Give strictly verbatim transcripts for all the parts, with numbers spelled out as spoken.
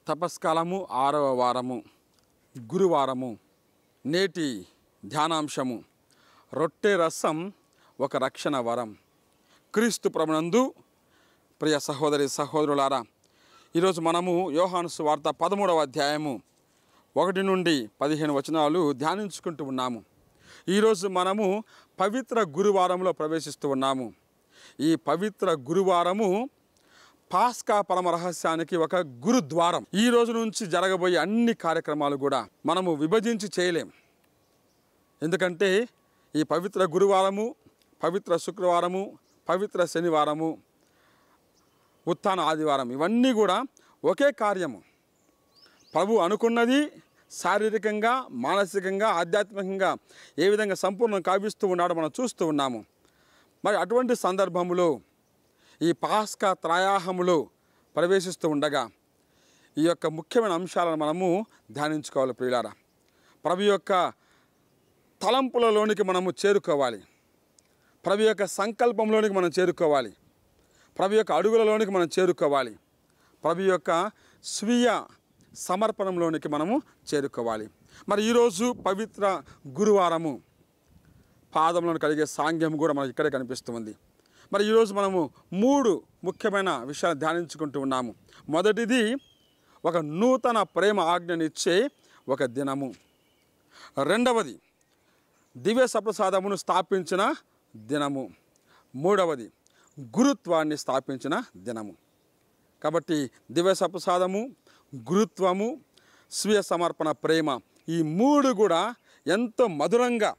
తపస్కాలము ఆరవ వారము గురువారము. నేటి ధ్యానాంశము రొట్టె రసం ఒక రక్షణ వరం. క్రీస్తు ప్రభునందు ప్రియ సహోదరి సహోదరులారా, ఈరోజు మనము యోహాను సువార్త పదమూడవ అధ్యాయము ఒకటి నుండి పదిహేను వచనాలు ధ్యానించుకుంటూ ఉన్నాము. ఈరోజు మనము పవిత్ర గురువారంలో ప్రవేశిస్తూ ఉన్నాము. ఈ పవిత్ర గురువారము పాస్కా పరమ రహస్యానికి ఒక గురుద్వారం. ఈ రోజు నుంచి జరగబోయే అన్ని కార్యక్రమాలు కూడా మనము విభజించి చేయలేం. ఎందుకంటే ఈ పవిత్ర గురువారము, పవిత్ర శుక్రవారము, పవిత్ర శనివారము, ఉత్థాన ఆదివారం ఇవన్నీ కూడా ఒకే కార్యము. ప్రభు అనుకున్నది శారీరకంగా, మానసికంగా, ఆధ్యాత్మికంగా ఏ విధంగా సంపూర్ణం కావిస్తూ ఉన్నాడో మనం చూస్తూ ఉన్నాము. మరి అటువంటి సందర్భంలో ఈ పాస్కా త్రయాహములో ప్రవేశిస్తూ ఉండగా ఈ యొక్క ముఖ్యమైన అంశాలను మనము ధ్యానించుకోవాలి. ప్రియులారా, ప్రభు యొక్క తలంపులలోనికి మనము చేరుకోవాలి. ప్రభు యొక్క సంకల్పంలోనికి మనం చేరుకోవాలి. ప్రభు యొక్క అడుగులలోనికి మనం చేరుకోవాలి. ప్రభు యొక్క స్వీయ సమర్పణంలోనికి మనము చేరుకోవాలి. మరి ఈరోజు పవిత్ర గురువారము పాదంలో కలిగే సాంగ్యం కూడా మనకి ఇక్కడే కనిపిస్తుంది. మరి ఈరోజు మనము మూడు ముఖ్యమైన విషయాలు ధ్యానించుకుంటూ ఉన్నాము. మొదటిది ఒక నూతన ప్రేమ ఆజ్ఞనిచ్చే ఒక దినము. రెండవది దివ్య సప్రసాదమును స్థాపించిన దినము. మూడవది గురుత్వాన్ని స్థాపించిన దినము. కాబట్టి దివ్య సప్రసాదము, గురుత్వము, స్వీయ సమర్పణ ప్రేమ ఈ మూడు కూడా ఎంతో మధురంగా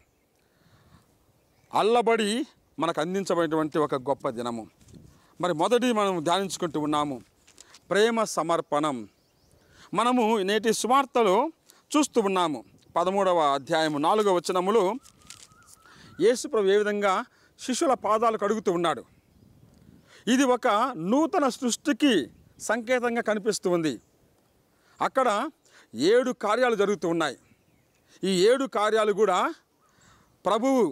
అల్లబడి మనకు అందించబడినటువంటి ఒక గొప్ప దినము. మరి మొదటి మనం ధ్యానించుకుంటూ ఉన్నాము ప్రేమ సమర్పణం. మనము నేటి సువార్తలో చూస్తూ ఉన్నాము. పదమూడవ అధ్యాయము నాలుగవ వచనములో యేసుప్రభు ఏ విధంగా శిష్యుల పాదాలు కడుగుతూ ఉన్నాడు. ఇది ఒక నూతన సృష్టికి సంకేతంగా కనిపిస్తూ ఉంది. అక్కడ ఏడు కార్యాలు జరుగుతూ ఉన్నాయి. ఈ ఏడు కార్యాలు కూడా ప్రభువు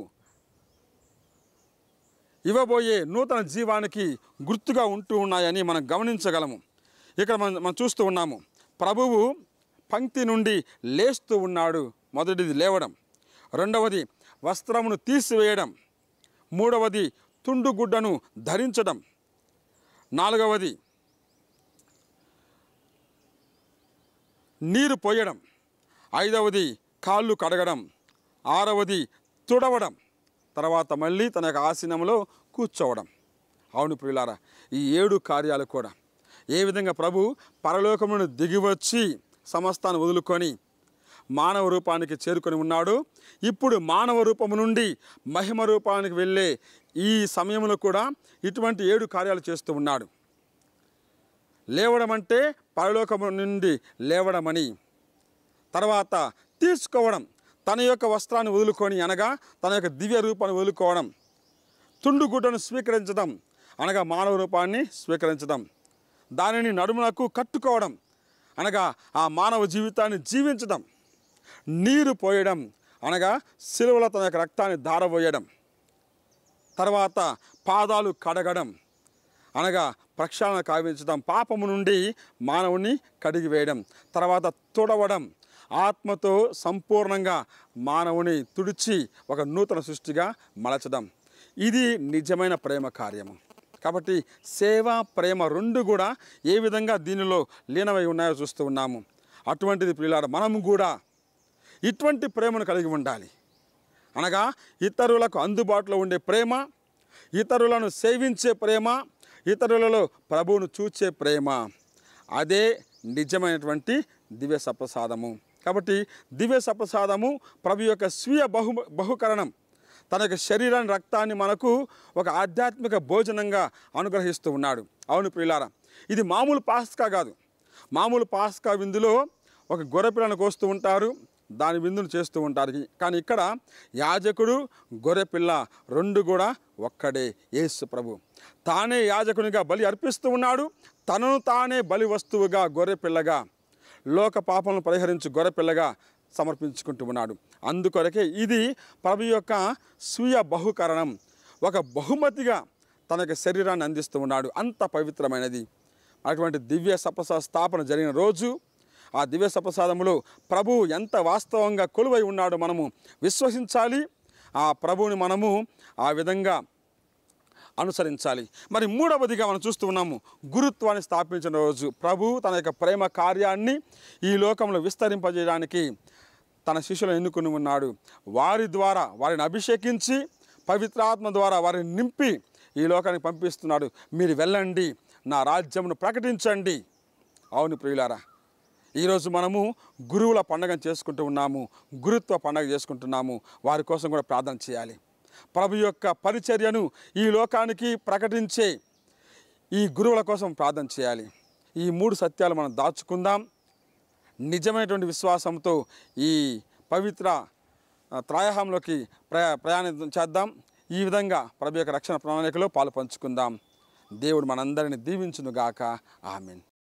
ఇవ్వబోయే నూతన జీవానికి గుర్తుగా ఉంటూ ఉన్నాయని మనం గమనించగలము. ఇక్కడ మనం మనం చూస్తూ ఉన్నాము ప్రభువు పంక్తి నుండి లేస్తూ ఉన్నాడు. మొదటిది లేవడం, రెండవది వస్త్రమును తీసివేయడం, మూడవది తుండుగుడ్డను ధరించడం, నాలుగవది నీరు పోయడం, ఐదవది కాళ్ళు కడగడం, ఆరవది తుడవడం, తర్వాత మళ్ళీ తన యొక్క ఆసనంలో కూర్చోవడం. అవును ప్రియులారా, ఈ ఏడు కార్యాలు కూడా ఏ విధంగా ప్రభు పరలోకమును దిగివచ్చి సమస్తాన్ని వదులుకొని మానవ రూపానికి చేరుకొని ఉన్నాడు. ఇప్పుడు మానవ రూపము నుండి మహిమ రూపానికి వెళ్ళే ఈ సమయంలో కూడా ఇటువంటి ఏడు కార్యాలు చేస్తూ ఉన్నాడు. లేవడం అంటే పరలోకము నుండి లేవడమని, తర్వాత తీసుకోవడం తన యొక్క వస్త్రాన్ని వదులుకొని అనగా తన యొక్క దివ్య రూపాన్ని వదులుకోవడం, తుండుగుడ్డను స్వీకరించడం అనగా మానవ రూపాన్ని స్వీకరించడం, దానిని నడుమునకు కట్టుకోవడం అనగా ఆ మానవ జీవితాన్ని జీవించడం, నీరు పోయడం అనగా సిలువలో తన యొక్క రక్తాన్ని ధారపోయడం, తర్వాత పాదాలు కడగడం అనగా ప్రక్షాళన కావించడం, పాపము నుండి మానవుని కడిగివేయడం, తర్వాత తుడవడం ఆత్మతో సంపూర్ణంగా మానవుని తుడిచి ఒక నూతన సృష్టిగా మలచడం. ఇది నిజమైన ప్రేమ కార్యము. కాబట్టి సేవ, ప్రేమ రెండు కూడా ఏ విధంగా దీనిలో లీనమై ఉన్నాయో చూస్తూ ఉన్నాము. అటువంటిది ప్రియులారా, మనము కూడా ఇటువంటి ప్రేమను కలిగి ఉండాలి. అనగా ఇతరులకు అందుబాటులో ఉండే ప్రేమ, ఇతరులను సేవించే ప్రేమ, ఇతరులలో ప్రభువును చూచే ప్రేమ, అదే నిజమైనటువంటి దివ్య సప్రసాదము. కాబట్టి దివ్య సప్రసాదము ప్రభు యొక్క స్వీయ బహు బహుకరణం, తన యొక్క శరీరాన్ని, రక్తాన్ని మనకు ఒక ఆధ్యాత్మిక భోజనంగా అనుగ్రహిస్తూ ఉన్నాడు. అవును ప్రియులారా, ఇది మామూలు పాస్కా కాదు. మామూలు పాస్కా విందులో ఒక గొర్రెపిల్లను కోస్తూ ఉంటారు, దాని విందును చేస్తూ ఉంటారు. కానీ ఇక్కడ యాజకుడు, గొర్రెపిల్ల రెండు కూడా ఒక్కడే. యేసు ప్రభు తానే యాజకునిగా బలి అర్పిస్తూ ఉన్నాడు. తనను తానే బలి వస్తువుగా, గొర్రెపిల్లగా, లోక పాపలను పరిహరించు గొర్రెపిల్లగా సమర్పించుకుంటూ ఉన్నాడు. అందుకొరకే ఇది ప్రభు యొక్క స్వీయ బహుకరణం, ఒక బహుమతిగా తన శరీరాన్ని అందిస్తూ ఉన్నాడు. అంత పవిత్రమైనది. అటువంటి దివ్య సప్రసాద స్థాపన జరిగిన రోజు ఆ దివ్య సప్రసాదములో ప్రభువు ఎంత వాస్తవంగా కొలువై ఉన్నాడో మనము విశ్వసించాలి. ఆ ప్రభువుని మనము ఆ విధంగా అనుసరించాలి. మరి మూడవదిగా మనం చూస్తూ ఉన్నాము, గురుత్వాన్ని స్థాపించిన రోజు. ప్రభు తన యొక్క ప్రేమ కార్యాన్ని ఈ లోకంలో విస్తరింపజేయడానికి తన శిష్యులను ఎన్నుకుని ఉన్నాడు. వారి ద్వారా వారిని అభిషేకించి పవిత్రాత్మ ద్వారా వారిని నింపి ఈ లోకానికి పంపిస్తున్నాడు. మీరు వెళ్ళండి, నా రాజ్యమును ప్రకటించండి. అవును ప్రియులారా, ఈరోజు మనము గురువుల పండుగను చేసుకుంటూ ఉన్నాము, గురుత్వ పండుగ చేసుకుంటున్నాము. వారి కోసం కూడా ప్రార్థన చేయాలి. ప్రభు యొక్క పరిచర్యను ఈ లోకానికి ప్రకటించే ఈ గురువుల కోసం ప్రార్థన చేయాలి. ఈ మూడు సత్యాలు మనం దాచుకుందాం. నిజమైనటువంటి విశ్వాసంతో ఈ పవిత్ర త్రాయహంలోకి ప్రయా ప్రయాణం చేద్దాం. ఈ విధంగా ప్రభు యొక్క రక్షణ ప్రణాళికలో పాలు పంచుకుందాం. దేవుడు మనందరిని దీవించునుగాక. ఆమేన్.